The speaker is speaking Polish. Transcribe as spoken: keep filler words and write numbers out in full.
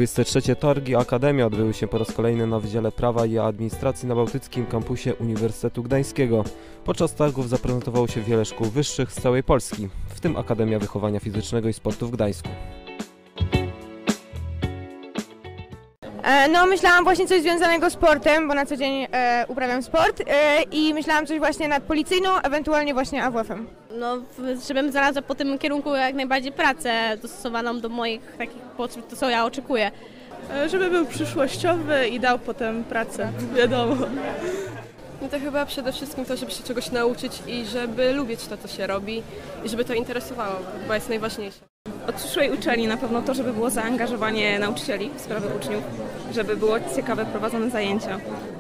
dwudzieste trzecie Targi Akademia odbyły się po raz kolejny na Wydziale Prawa i Administracji na Bałtyckim Kampusie Uniwersytetu Gdańskiego. Podczas targów zaprezentowało się wiele szkół wyższych z całej Polski, w tym Akademia Wychowania Fizycznego i Sportu w Gdańsku. No, myślałam właśnie coś związanego z sportem, bo na co dzień e, uprawiam sport e, i myślałam coś właśnie nad policyjną, ewentualnie właśnie A W F-em. No, żebym znalazła po tym kierunku jak najbardziej pracę dostosowaną do moich takich potrzeb, to co ja oczekuję. Żeby był przyszłościowy i dał potem pracę, wiadomo. No to chyba przede wszystkim to, żeby się czegoś nauczyć i żeby lubić to, co się robi i żeby to interesowało, bo jest najważniejsze. Od przyszłej uczelni na pewno to, żeby było zaangażowanie nauczycieli w sprawy uczniów, żeby było ciekawe prowadzone zajęcia.